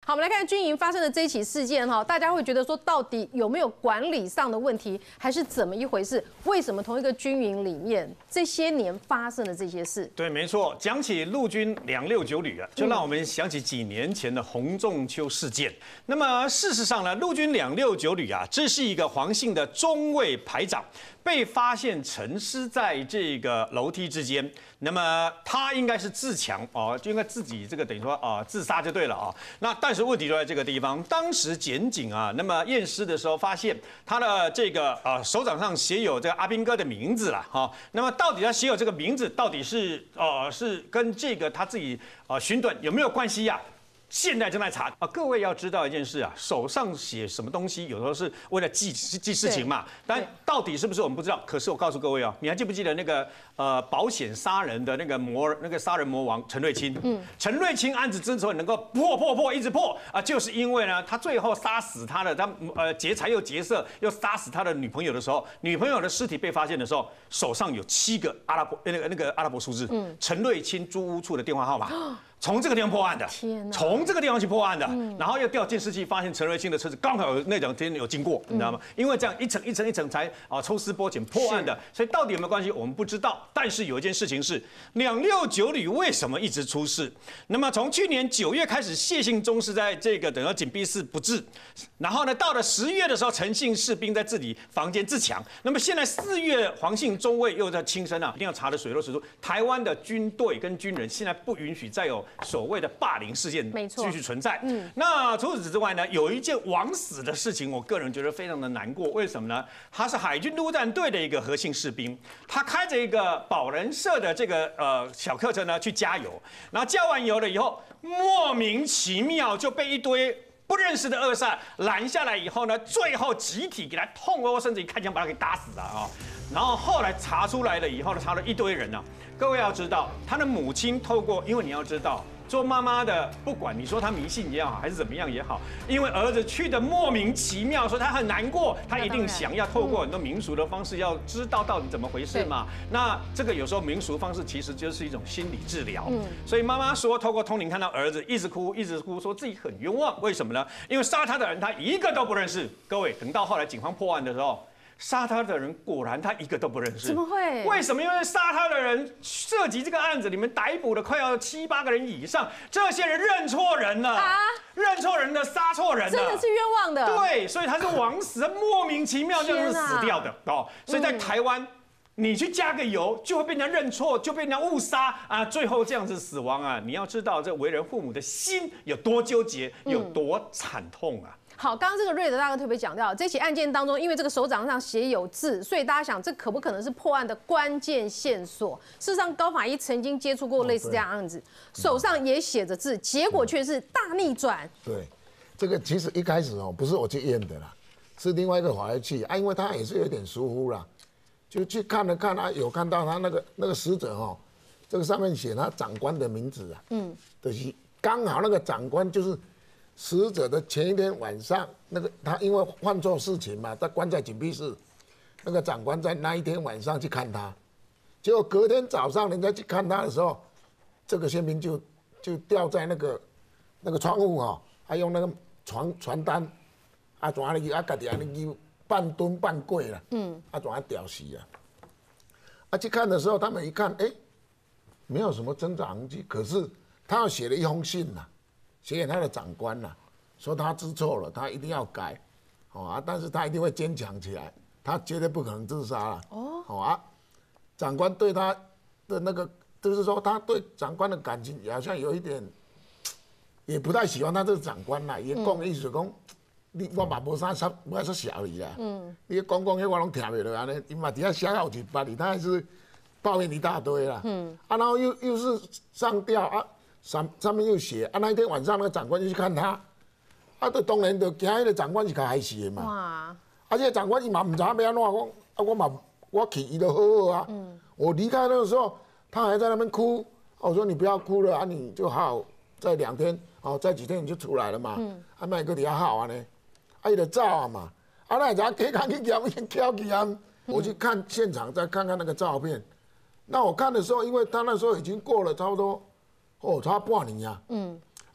好，我们来看军营发生的这一起事件哈，大家会觉得说，到底有没有管理上的问题，还是怎么一回事？为什么同一个军营里面这些年发生的这些事？ 对，没错。讲起陆军269旅啊，就让我们想起几年前的洪仲丘事件。那么事实上呢，陆军269旅啊，这是一个黄姓的中尉排长。 被发现沉尸在这个楼梯之间，那么他应该是自强哦，就应该自己这个等于说自杀就对了啊。那但是问题就在这个地方，当时检警啊，那么验尸的时候发现他的这个手掌上写有这个阿兵哥的名字了哈。那么到底他写有这个名字，到底是是跟这个他自己寻短有没有关系呀？ 现在正在查啊！各位要知道一件事啊，手上写什么东西，有时候是为了记事情嘛。但到底是不是我们不知道。可是我告诉各位哦，你还记不记得那个保险杀人的那个杀人魔王陈瑞清？陈瑞清案子之所以能够破一直破啊，就是因为呢，他最后杀死他的劫财又劫色，又杀死他的女朋友的时候，女朋友的尸体被发现的时候，手上有7个阿拉伯数字，陈瑞清租屋处的电话号码。 从这个地方破案的，从这个地方去破案的，然后又调监视器，发现陈瑞清的车子刚好有那2天有经过，你知道吗？因为这样一层才抽丝剥茧破案的，所以到底有没有关系，我们不知道。但是有一件事情是269旅为什么一直出事？那么从去年9月开始，谢信忠是在这个等于紧闭室不治，然后呢，到了10月的时候，陈姓士兵在自己房间自强。那么现在4月，黄姓中尉又在轻生啊，一定要查得水落石出。台湾的军队跟军人现在不允许再有 所谓的霸凌事件继续存在。那除此之外呢，有一件枉死的事情，我个人觉得非常的难过。为什么呢？他是海军陆战队的一个何姓士兵，他开着一个保人社的这个小客车呢去加油，然后加完油了以后，莫名其妙就被一堆 不认识的恶煞拦下来以后呢，最后集体给他痛殴，甚至于开枪把他给打死了啊！然后后来查出来了以后呢，查了一堆人啊。各位要知道，他的母亲透过，因为你要知道，做妈妈的，不管你说他迷信也好，还是怎么样也好，因为儿子去的莫名其妙，说他很难过，他一定想要透过很多民俗的方式，要知道到底怎么回事嘛。那这个有时候民俗方式其实就是一种心理治疗。所以妈妈说，透过通灵看到儿子一直哭，说自己很冤枉。为什么呢？因为杀他的人他一个都不认识。各位，等到后来警方破案的时候， 杀他的人果然他一个都不认识， 怎么会？为什么？因为杀他的人涉及这个案子里面逮捕了快要7、8个人以上，这些人认错人了啊，认错人了，杀错人了， 真的是冤枉的。对， 所以他是枉死，莫名其妙就是死掉的哦。所以在台湾，你去加个油就会被人家认错，就被人家误杀啊，最后这样子死亡啊！你要知道这为人父母的心有多纠结，有多惨痛啊！ 好，刚刚这个瑞德大哥特别讲到，这起案件当中，因为这个手掌上写有字，所以大家想，这可不可能是破案的关键线索？事实上，高法医曾经接触过类似这样的案子，手上也写着字，结果却是大逆转。 对，这个其实一开始不是我去验的啦，是另外一个法医去啊，因为他也是有点疏忽啦，就去看了看啊，有看到他那个死者这个上面写他长官的名字啊，就是刚好那个长官就是 死者的前一天晚上，那个他因为犯错事情嘛，他关在紧闭室。那个长官在那一天晚上去看他，结果隔天早上人家去看他的时候，这个宪兵就吊在那个窗户还用那个传单，啊，怎样去啊，家己安尼半蹲半跪了，啊，怎样吊死啊？啊，去看的时候，他们一看，没有什么挣扎痕迹，可是他要写了一封信呐。 写给他的长官呐，说他知错了，他一定要改，但是他一定会坚强起来，他绝对不可能自杀了。长官对他的那个，就是说他对长官的感情好像有一点，也不太喜欢他这个长官啦，也讲意思讲，我嘛无啥小你啦，你讲迄我拢听袂落安尼，伊嘛底下写好几巴里，他还是抱怨一大堆啦，然后又是上吊啊。 上面又写啊，那一天晚上那个长官就去看他，啊，就当然就惊迄个长官是较害死的嘛。哇！而且长官伊嘛唔知要安怎讲，我去伊就好好啊。我离开那个时候，他还在那边哭。我说你不要哭了啊，你就好好再2天，再几天你就出来了嘛。啊，卖个底下好啊呢，啊，伊就走啊嘛。啊，那咱起工去捡，已经翘起啊。我去看现场，再看看那个照片。那我看的时候，因为他那时候已经过了差不多。 差半年啊，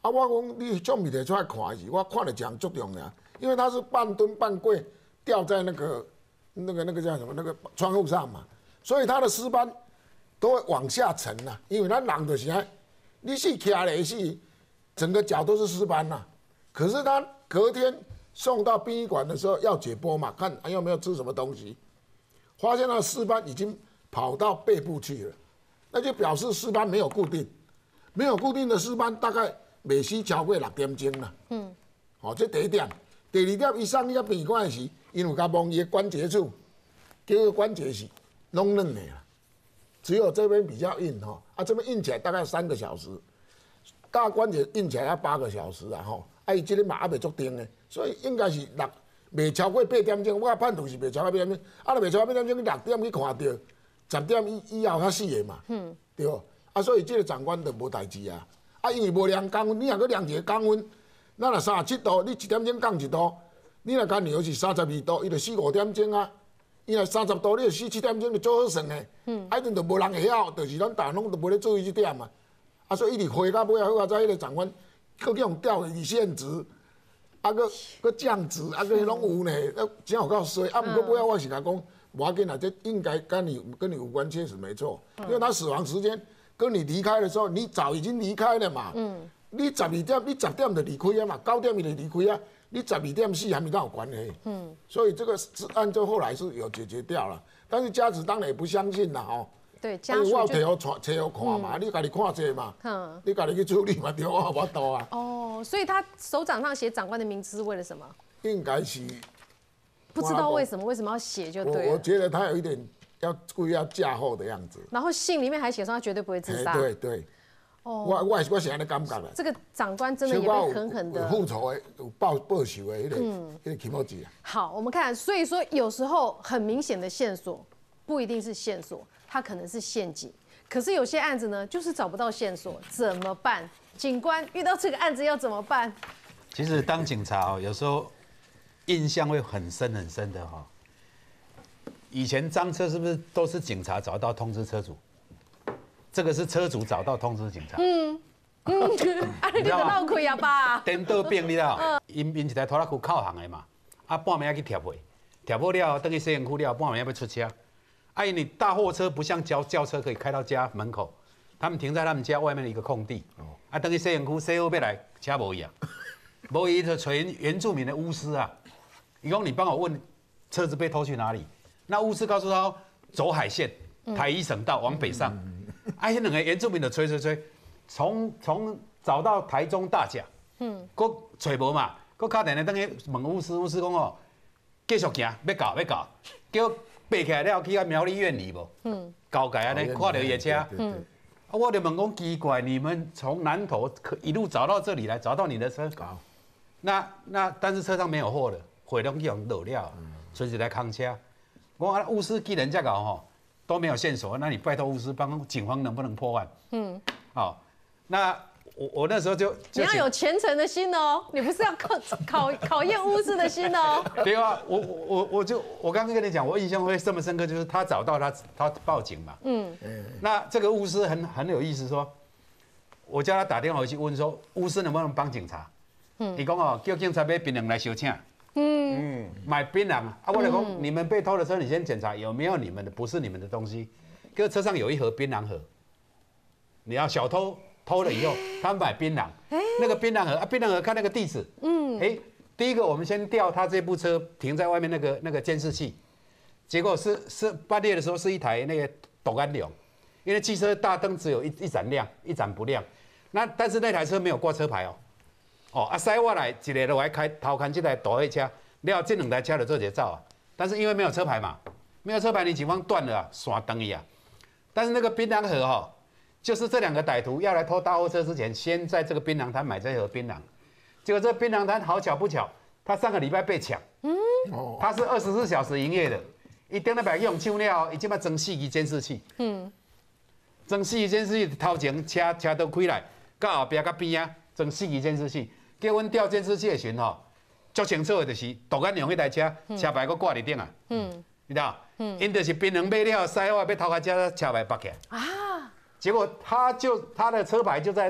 啊，我讲你种物摕出来看是，我看了讲足重呀，因为它是半蹲半跪吊在那个叫什么那个窗户上嘛，所以它的尸斑都会往下沉呐、因为咱人就是安，你是徛咧是，整个脚都是尸斑呐、可是他隔天送到殡仪馆的时候要解剖嘛，看还有没有吃什么东西，发现他的尸斑已经跑到背部去了，那就表示尸斑没有固定，没有固定的尸斑大概袂使超过6点钟啦。这第一点。第二点，伊送去殡仪馆的时，因有甲摸伊的关节处，这个关节是拢嫩的啦，只有这边比较硬哈，这边硬起来大概3个小时，大关节硬起来要8个小时啊吼，伊这个嘛还袂足定的，所以应该是袂超过8点钟，我判断是袂超过8点钟，若袂超过8点钟，你6点去看到，10点以后较死的嘛，对不？所以这个长官就无代志啊，因为无量降温，你若搁量一个降温。咱若37度，你1点钟降1度，你若干牛是32度，伊就4、5点钟啊。伊若30度，你就4、7点钟就做好算的。一定就无人会晓，就是咱大拢都无咧注意这点嘛。所以一直回到尾啊，好啊，在迄个长官，搁去用调离线值，搁降值，搁拢有呢，真有够衰。不过尾啊，我是甲讲，无要紧啦，这应该跟你有关，确实没错，因为他死亡时间跟你离开的时候，你早已经离开了嘛。你12点，你10点就离开啊嘛，9点伊就离开啊。你12点死还没跟有关系。所以这个案就后来是有解决掉了，但是家属当然也不相信啦吼。 对，家属就我摕互看嘛，你家己看者嘛，你家己去处理嘛，对我无度啊。 所以他手掌上写长官的名字是为了什么？ 应该是不知道为什么要写就对了。 我觉得他有一点故意要嫁祸的样子。 然后信里面还写说他绝对不会自杀。 对。我是安尼感觉啦。 这个长官真的也被狠狠的有复仇的，有报仇的，那个起毛子啊。 好，我们看，所以说有时候很明显的线索不一定是线索，它可能是陷阱。可是有些案子呢，就是找不到线索，怎么办？警官遇到这个案子要怎么办？ 其实当警察有时候印象会很深的哈。以前赃车是不是都是警察找到通知车主？这个是车主找到通知警察。 你就闹亏啊吧？ 颠倒变你啦，因一台拖拉机靠行的嘛，半暝要去贴货，贴货了，等去西园区了，半暝要出车。因为大货车不像轿车可以开到家门口，他们停在他们家外面的一个空地。等去西园区，西后要来，车无伊啊，无伊就找原住民的巫师啊。伊讲你帮我问车子被偷去哪里？那巫师告诉他走海线，台一省道往北上。那两个原住民就吹，从找到台中大甲，搁找无嘛，搁打电话等去问巫师，巫师讲哦，继续行，要到，叫爬起来了去到苗栗院里无，交界安尼看到伊的车，我就问讲奇怪，你们从南投一路找到这里来，找到你的车，那但是车上没有货了，火拢去用漏了，所以一台空车，我讲巫师既然这个吼。都没有线索，那你拜托巫师帮警方能不能破案？好，那我那时候就你要有虔诚的心哦，你不是要考验巫师的心哦。 对啊，我刚刚跟你讲，我印象会这么深刻，就是他找到他报警嘛。那这个巫师很有意思，说，我叫他打电话回去问说，巫师能不能帮警察？你讲哦，叫警察买槟榔来收请。买槟榔啊！我就讲，你们被偷的车，你先检查有没有你们的，不是你们的东西。可是车上有一盒槟榔盒，你要小偷偷了以后，他买槟榔，那个槟榔盒槟榔盒看那个地址，第一个我们先调他这部车停在外面那个监视器，结果是半夜的时候是一台那个斗安流，因为汽车大灯只有一盏亮，一盏不亮，但是那台车没有挂车牌哦。塞我来一个就来开偷看这台大货车，了这两台车就做一个走啊。但是因为没有车牌嘛，没有车牌，你警方断了线灯伊啊。但是那个槟榔盒就是这两个歹徒要来偷大货车之前，先在这个槟榔摊买这盒槟榔。结果这槟榔摊好巧不巧，他上个礼拜被抢，他是24小时营业的，一定要用抢了，伊即摆装4支监视器，装4支监视器头前车都开来，到后壁到边啊，装4支监视器。叫阮调监视器的时候，足清楚的就是独眼用迄台车，车牌搁挂伫顶啊，你知道？因就是槟榔买了，塞我要偷开车牌拔起来啊。结果他的车牌就在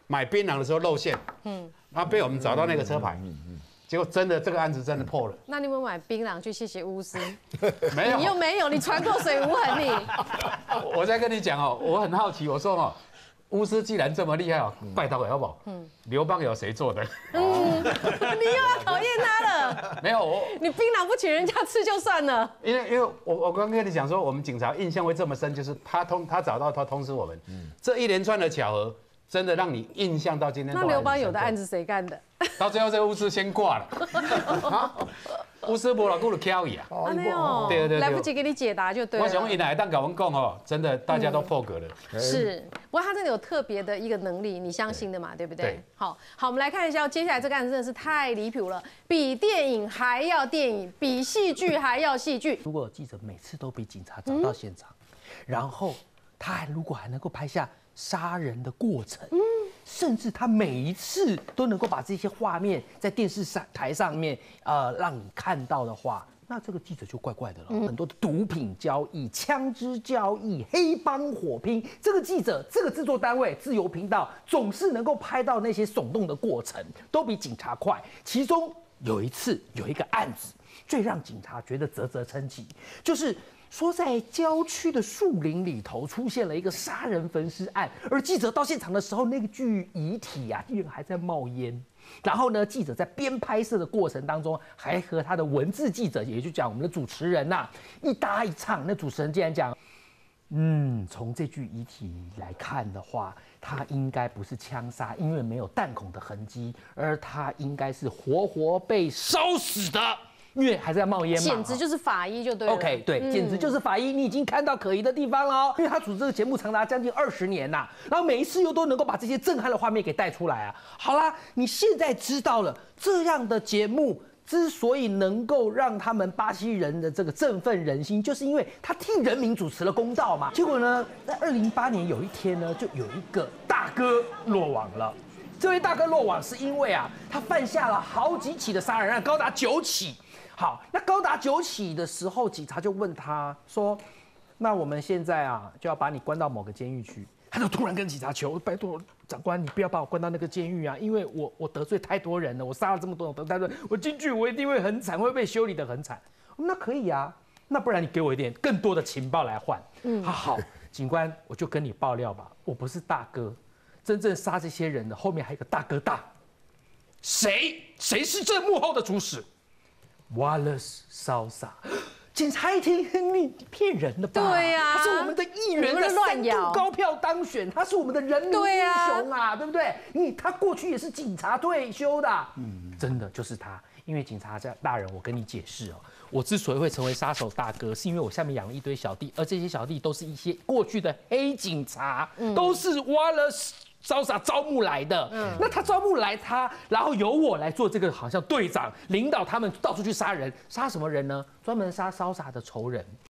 买槟榔的时候露馅，然后被我们找到那个车牌，结果真的这个案子真的破了。 那你有没有买槟榔去谢谢巫师？ 没有， 你又没有，你船过水无痕你。 我在跟你讲哦，我很好奇，我说哦，巫师既然这么厉害哦，拜托好不好？刘邦有谁做的？ 你又要讨厌他了。 没有我， 你槟榔不请人家吃就算了。 因为我刚跟你讲说，我们警察印象会这么深，就是他找到他通知我们，这一连串的巧合，真的让你印象到今天。 那刘邦有的案子谁干的？ 到最后这个巫师先挂了，巫师无老久就敲伊啊。 没有， 对， 来不及给你解答就对了。 我想伊来当跟我们讲哦，真的大家都破格了。 是，不过他真的有特别的一个能力，你相信的嘛，对不对？ 对。 好，我们来看一下，接下来这个案子真的是太离谱了，比电影还要电影，比戏剧还要戏剧。 如果记者每次都比警察早到现场，然后他如果还能够拍下杀人的过程，甚至他每一次都能够把这些画面在电视台上面让你看到的话，那这个记者就怪怪的了。很多的毒品交易、枪支交易、黑帮火拼，这个记者、这个制作单位、自由频道总是能够拍到那些耸动的过程，都比警察快。其中有一次有一个案子，最让警察觉得啧啧称奇，就是说在郊区的树林里头出现了一个杀人焚尸案，而记者到现场的时候，那个具遗体啊，竟然还在冒烟。然后呢，记者在边拍摄的过程当中，还和他的文字记者，也就讲我们的主持人呐，一搭一唱。那主持人竟然讲，从这具遗体来看的话，他应该不是枪杀，因为没有弹孔的痕迹，而他应该是活活被烧死的。因为还在冒烟嘛， 简直就是法医就对了。 OK， 对，简直就是法医，你已经看到可疑的地方了哦。因为他主持这个节目长达将近20年呐，然后每一次又都能够把这些震撼的画面给带出来啊。好啦，你现在知道了这样的节目之所以能够让他们巴西人的这个振奋人心，就是因为他替人民主持了公道嘛。结果呢，在2008年有一天呢，就有一个大哥落网了。这位大哥落网是因为啊，他犯下了好几起的杀人案，高达9起。好，那高达9起的时候，警察就问他说：“那我们现在啊，就要把你关到某个监狱去。”他就突然跟警察求：“拜托长官，你不要把我关到那个监狱啊，因为我得罪太多人了，我杀了这么多人，得罪我进去我一定会很惨，会被修理得很惨。”那可以啊，那不然你给我一点更多的情报来换。好，警官，我就跟你爆料吧，我不是大哥，真正杀这些人的后面还有一个大哥大。谁是这幕后的主使？Wallace Salsa， 警察一听，你骗人的吧？ 对呀， 他是我们的议员的3度高票当选，他是我们的人民英雄啊，对不对？他过去也是警察退休的，真的就是他。因为警察大人，我跟你解释哦，我之所以会成为杀手大哥，是因为我下面养了一堆小弟，而这些小弟都是一些过去的黑警察，都是 Wallace Salsa招募来的，那他招募来他，然后由我来做这个好像队长，领导他们到处去杀人，杀什么人呢？专门杀Salsa的仇人。